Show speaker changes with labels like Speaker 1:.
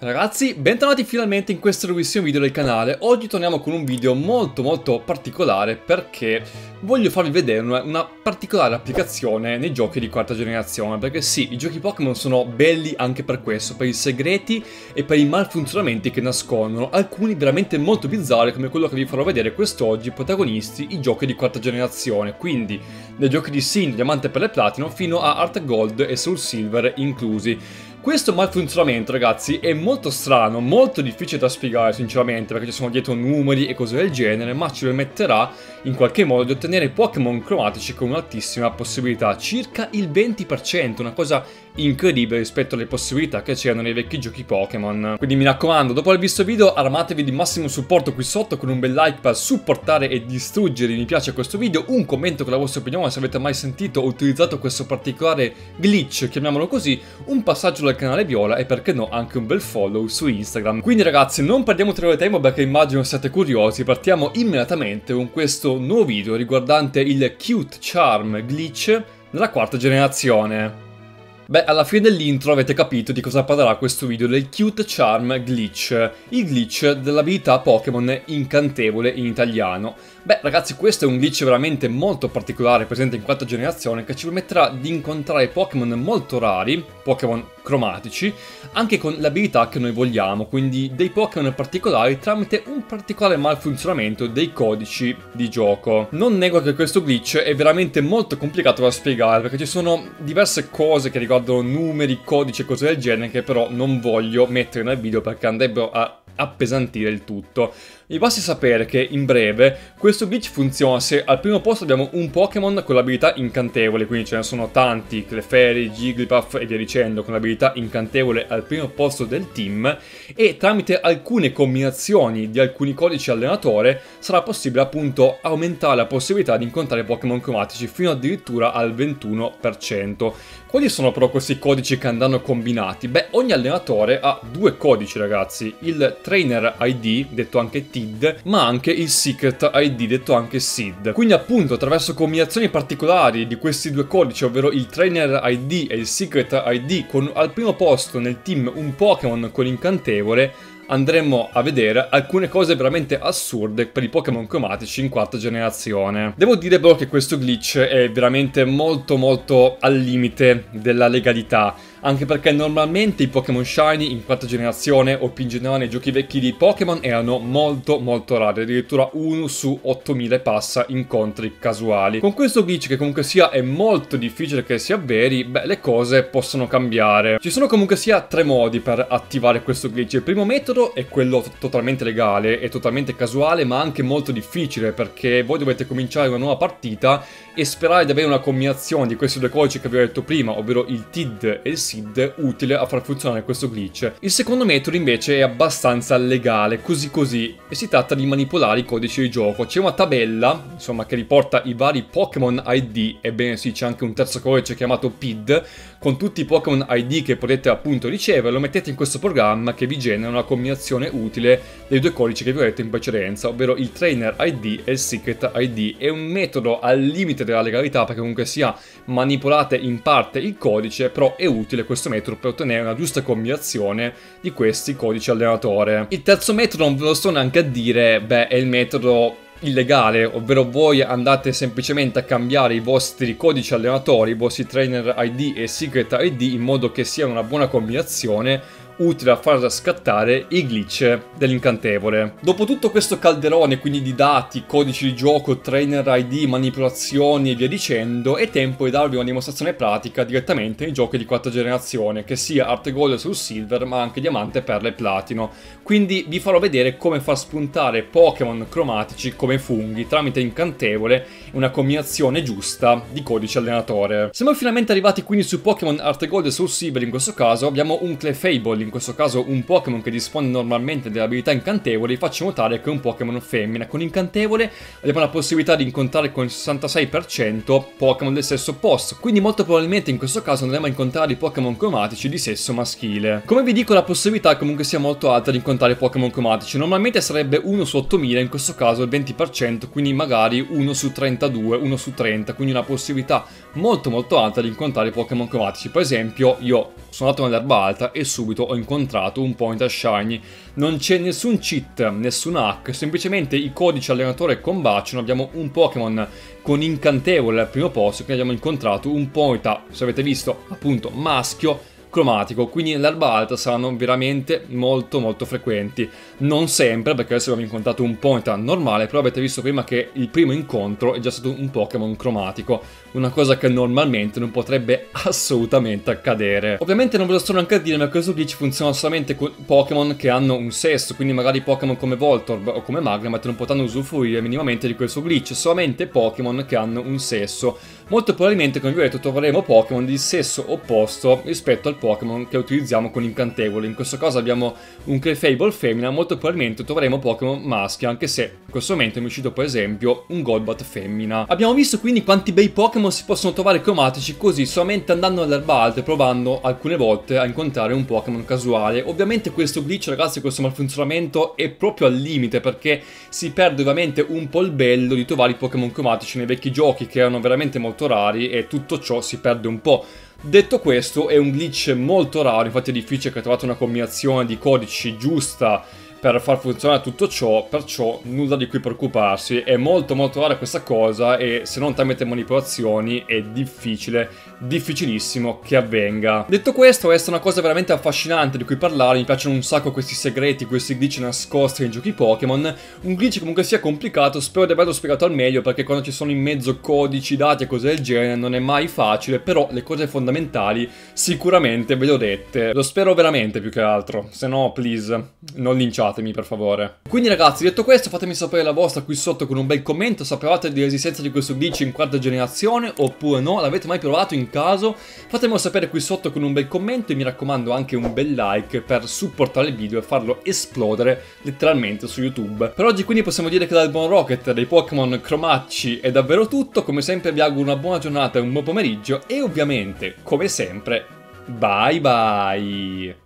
Speaker 1: Ragazzi, bentornati finalmente in questo nuovissimo video del canale. Oggi torniamo con un video molto particolare perché voglio farvi vedere una particolare applicazione nei giochi di quarta generazione. Perché sì, i giochi Pokémon sono belli anche per questo, per i segreti e per i malfunzionamenti che nascondono, alcuni veramente molto bizzarri come quello che vi farò vedere quest'oggi, protagonisti i giochi di quarta generazione, quindi dai giochi di Sin, Diamante, Perle e Platino fino a Heart Gold e Soul Silver inclusi. Questo malfunzionamento, ragazzi, è molto strano, molto difficile da spiegare sinceramente, perché ci sono dietro numeri e cose del genere, ma ci permetterà in qualche modo di ottenere Pokémon cromatici con un'altissima possibilità, circa il 20%, una cosa incredibile rispetto alle possibilità che c'erano nei vecchi giochi Pokémon. Quindi mi raccomando, dopo aver visto il video armatevi di massimo supporto qui sotto con un bel like per supportare e distruggere i mi piace a questo video, un commento con la vostra opinione se avete mai sentito o utilizzato questo particolare glitch, chiamiamolo così, un passaggio dal canale Viola e perché no anche un bel follow su Instagram. Quindi ragazzi, non perdiamo ulteriore tempo perché immagino siate curiosi, partiamo immediatamente con questo nuovo video riguardante il Cute Charm glitch della quarta generazione. Beh, alla fine dell'intro avete capito di cosa parlerà questo video, del Cute Charm glitch, il glitch dell'abilità Pokémon incantevole in italiano. Beh ragazzi, questo è un glitch veramente molto particolare presente in quarta generazione che ci permetterà di incontrare Pokémon molto rari, Pokémon cromatici, anche con l'abilità che noi vogliamo, quindi dei Pokémon particolari tramite un particolare malfunzionamento dei codici di gioco. Non nego che questo glitch è veramente molto complicato da spiegare perché ci sono diverse cose che riguardano numeri, codici e cose del genere che però non voglio mettere nel video perché andrebbero a appesantire il tutto. Vi basti sapere che in breve questo glitch funziona se al primo posto abbiamo un Pokémon con l'abilità incantevole, quindi ce ne sono tanti, Clefairy, Jigglypuff e via dicendo, con l'abilità incantevole al primo posto del team, e tramite alcune combinazioni di alcuni codici allenatore sarà possibile appunto aumentare la possibilità di incontrare Pokémon cromatici fino addirittura al 21%. Quali sono però questi codici che andranno combinati? Beh, ogni allenatore ha due codici ragazzi, il Trainer ID, detto anche TID, ma anche il Secret ID, detto anche SID. Quindi appunto attraverso combinazioni particolari di questi due codici, ovvero il Trainer ID e il Secret ID, con al primo posto nel team un Pokémon con incantevole, andremo a vedere alcune cose veramente assurde per i Pokémon cromatici in quarta generazione. Devo dire però che questo glitch è veramente molto al limite della legalità, anche perché normalmente i Pokémon Shiny in quarta generazione o più in generale nei giochi vecchi di Pokémon erano molto rari, addirittura 1 su 8000 passa incontri casuali. Con questo glitch, che comunque sia è molto difficile che si avveri, beh, le cose possono cambiare. Ci sono comunque sia tre modi per attivare questo glitch. Il primo metodo è quello totalmente legale e totalmente casuale, ma anche molto difficile perché voi dovete cominciare una nuova partita e sperare di avere una combinazione di questi due codici che vi ho detto prima, ovvero il TID e il SID, utile a far funzionare questo glitch. Il secondo metodo invece è abbastanza legale, così, e si tratta di manipolare i codici di gioco. C'è una tabella, insomma, che riporta i vari Pokémon ID, ebbene sì, c'è anche un terzo codice chiamato PID, con tutti i Pokémon ID che potete appunto ricevere, lo mettete in questo programma che vi genera una combinazione utile dei due codici che vi ho detto in precedenza, ovvero il Trainer ID e il Secret ID. È un metodo al limite della legalità perché comunque sia manipolate in parte il codice, però è utile questo metodo per ottenere una giusta combinazione di questi codici allenatore. Il terzo metodo non ve lo sto neanche a dire, beh, è il metodo illegale, ovvero voi andate semplicemente a cambiare i vostri codici allenatori, i vostri Trainer ID e Secret ID in modo che sia una buona combinazione utile a far scattare i glitch dell'incantevole. Dopo tutto questo calderone quindi di dati, codici di gioco, Trainer ID, manipolazioni e via dicendo, è tempo di darvi una dimostrazione pratica direttamente nei giochi di quarta generazione, che sia Heart Gold sul Silver ma anche Diamante, Perle e Platino. Quindi vi farò vedere come far spuntare Pokémon cromatici come funghi tramite incantevole e una combinazione giusta di codice allenatore. Siamo finalmente arrivati quindi su Pokémon Heart Gold e Soul Silver. In questo caso abbiamo un Clefable, in questo caso un Pokémon che dispone normalmente delle abilità incantevoli. Faccio notare che è un Pokémon femmina. Con incantevole abbiamo la possibilità di incontrare con il 66% Pokémon del sesso opposto, quindi molto probabilmente in questo caso andremo a incontrare i Pokémon cromatici di sesso maschile. Come vi dico, la possibilità comunque sia molto alta di incontrare Pokémon cromatici. Normalmente sarebbe 1 su 8000, in questo caso il 20%, quindi magari 1 su 32, 1 su 30, quindi una possibilità molto alta di incontrare Pokémon cromatici. Per esempio io sono andato nell'erba alta e subito ho ho incontrato un Ponyta Shiny. Non c'è nessun cheat, nessun hack, semplicemente i codici allenatore combaciano, abbiamo un Pokémon con incantevole al primo posto, quindi abbiamo incontrato un Ponyta, se avete visto, appunto maschio, cromatico, quindi nell'erba alta saranno veramente molto frequenti. Non sempre, perché adesso abbiamo incontrato un Ponyta normale, però avete visto prima che il primo incontro è già stato un Pokémon cromatico, una cosa che normalmente non potrebbe assolutamente accadere. Ovviamente non ve lo sto neanche a dire, ma questo glitch funziona solamente con Pokémon che hanno un sesso, quindi magari Pokémon come Voltorb o come Magnemite non potranno usufruire minimamente di questo glitch, solamente Pokémon che hanno un sesso. Molto probabilmente, come vi ho detto, troveremo Pokémon di sesso opposto rispetto al Pokémon che utilizziamo con incantevoli. In questo caso abbiamo un Clefable femmina, molto probabilmente troveremo Pokémon maschi, anche se in questo momento mi è uscito per esempio un Golbat femmina. Abbiamo visto quindi quanti bei Pokémon si possono trovare cromatici così, solamente andando all'erba alta e provando alcune volte a incontrare un Pokémon casuale. Ovviamente questo glitch, ragazzi, questo malfunzionamento è proprio al limite, perché si perde ovviamente un po' il bello di trovare i Pokémon cromatici nei vecchi giochi, che erano veramente molto rari, e tutto ciò si perde un po'. Detto questo, è un glitch molto raro, infatti è difficile che trovate una combinazione di codici giusta per far funzionare tutto ciò, perciò nulla di cui preoccuparsi. È molto rara questa cosa, e se non tramite manipolazioni è difficilissimo che avvenga. Detto questo, resta una cosa veramente affascinante di cui parlare. Mi piacciono un sacco questi segreti, questi glitch nascosti nei giochi Pokémon. Un glitch comunque sia complicato, spero di averlo spiegato al meglio, perché quando ci sono in mezzo codici, dati e cose del genere non è mai facile, però le cose fondamentali sicuramente ve le ho dette. Lo spero veramente, più che altro, se no please non linciate per favore. Quindi ragazzi, detto questo, fatemi sapere la vostra qui sotto con un bel commento. Sapevate dell'esistenza di questo glitch in quarta generazione oppure no? L'avete mai provato in caso? Fatemelo sapere qui sotto con un bel commento, e mi raccomando anche un bel like per supportare il video e farlo esplodere letteralmente su YouTube. Per oggi quindi possiamo dire che dal buon Rocket dei Pokémon cromatici è davvero tutto. Come sempre vi auguro una buona giornata e un buon pomeriggio, e ovviamente, come sempre, bye bye!